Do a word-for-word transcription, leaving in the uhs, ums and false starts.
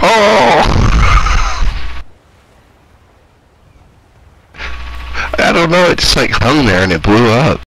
Oh! I don't know, it just like hung there and it blew up.